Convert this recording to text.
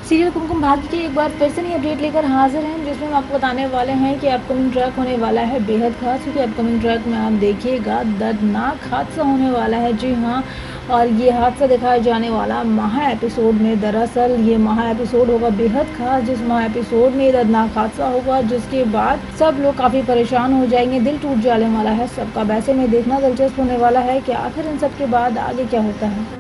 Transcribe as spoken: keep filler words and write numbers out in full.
Serial Kumkum Bhagya की एक बार फिर से नई अपडेट लेकर हाजिर हैं, जिसमें हम आपको बताने वाले हैं कि अपकमिंग ट्रैक होने वाला है बेहद खास, क्योंकि अपकमिंग ट्रैक में आप देखिएगा दर्दनाक हादसा होने वाला है। जी हाँ, और ये हादसा दिखाया जाने वाला महा एपिसोड में। दरअसल ये महा एपिसोड होगा बेहद खास, जिस महा एपिसोड में दर्दनाक हादसा होगा, जिसके बाद सब लोग काफ़ी परेशान हो जाएंगे, दिल टूट जाने वाला है सबका। वैसे में देखना दिलचस्प होने वाला है कि आखिर इन सब के बाद आगे क्या होता है।